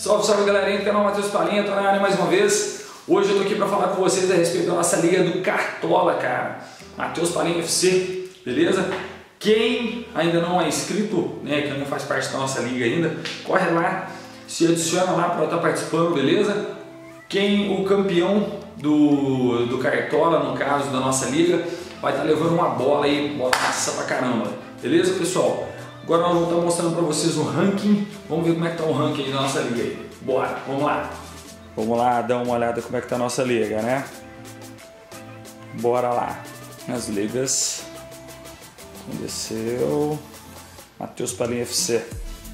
Salve, salve galerinha do canal Matheus Palinha, tô na área mais uma vez. Hoje eu tô aqui pra falar com vocês a respeito da nossa liga do Cartola, cara. Matheus Palinha FC, beleza? Quem ainda não é inscrito, né, que não faz parte da nossa liga ainda, corre lá, se adiciona lá pra estar participando, beleza? O campeão do Cartola, no caso da nossa liga, vai estar levando uma bola aí, bola massa pra caramba, beleza, pessoal? Agora nós vamos estar mostrando para vocês o ranking. Vamos ver como é que tá o ranking aí da nossa liga aí. Bora, vamos lá. Vamos lá dar uma olhada como é que tá a nossa liga, né? Bora lá. As ligas. Desceu. Matheus Palinha FC.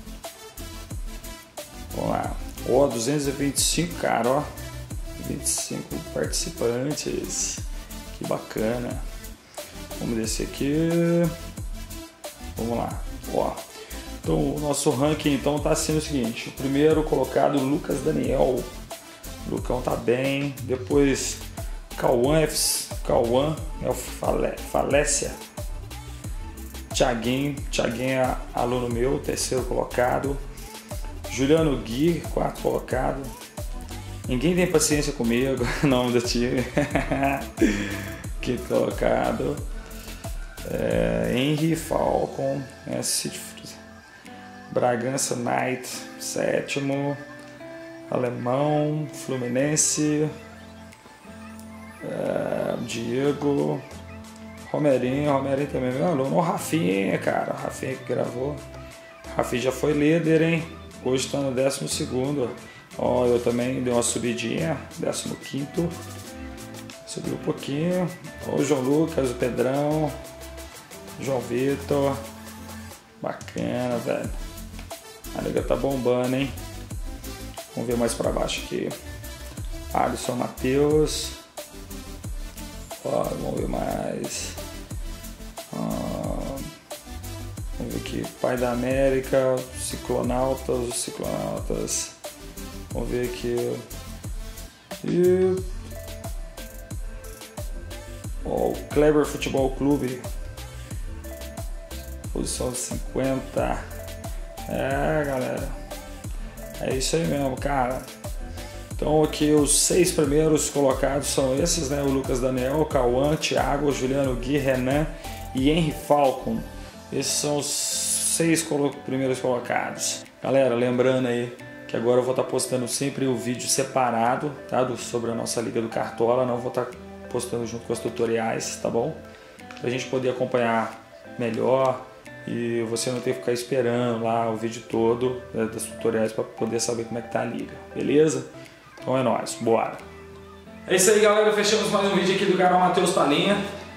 Vamos lá. Ó, 225, cara, ó. 25 participantes. Que bacana. Vamos descer aqui. Vamos lá. Ó, então o nosso ranking então tá sendo o seguinte: o primeiro colocado, Lucas Daniel. O Lucão tá bem. Depois Cauã é o Falécia. Thiaguinho é aluno meu, terceiro colocado. Juliano Gui, quarto colocado. Ninguém tem paciência comigo, nome do time. Quinto colocado. Henry Falcon, Bragança Knight, sétimo. Alemão, Fluminense, Diego, Romerinho também é meu aluno. O Rafinha, cara, o Rafinha que gravou. O Rafinha já foi líder, hein? Hoje está no 12º. Ó, eu também dei uma subidinha, 15º. Subiu um pouquinho. Ó, o João Lucas, o Pedrão, João Vitor. Bacana, velho. A liga tá bombando, hein? Vamos ver mais pra baixo aqui. Alisson Matheus. Ó, vamos ver mais. Vamos ver aqui. Pai da América. Os Ciclonautas. Vamos ver aqui. E... ó, o Kleber Futebol Clube. Posição 50. Galera, é isso aí mesmo, cara. Então aqui os 6 primeiros colocados são esses, né? O Lucas Daniel, o Cauã, Thiago, o Juliano Gui, Renan e Henry Falcon. Esses são os 6 primeiros colocados. Galera, lembrando aí que agora eu vou estar postando sempre o vídeo separado, tá? Sobre a nossa liga do Cartola. Não vou estar postando junto com os tutoriais, tá bom? Pra gente poder acompanhar melhor e você não ter que ficar esperando lá o vídeo todo, né, dos tutoriais, para poder saber como é que tá a liga, beleza? Então é nóis, bora! É isso aí, galera, fechamos mais um vídeo aqui do canal Matheus Palinha.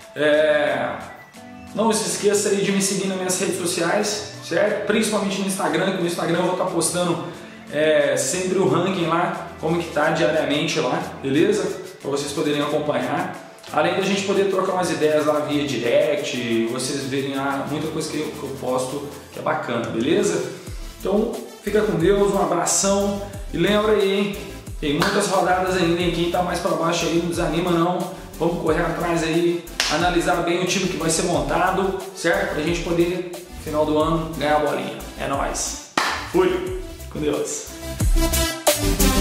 Não se esqueça aí de me seguir nas minhas redes sociais, certo? Principalmente no Instagram, que no Instagram eu vou estar postando sempre o ranking lá, como que tá diariamente lá, beleza? Para vocês poderem acompanhar. Além da gente poder trocar umas ideias lá via direct, vocês verem muita coisa que eu posto que é bacana, beleza? Então fica com Deus, um abração e lembra aí, hein? Tem muitas rodadas ainda, hein? Quem tá mais para baixo aí não desanima não, vamos correr atrás aí, analisar bem o time que vai ser montado, certo? Pra gente poder, no final do ano, ganhar a bolinha. É nóis! Fui! Com Deus!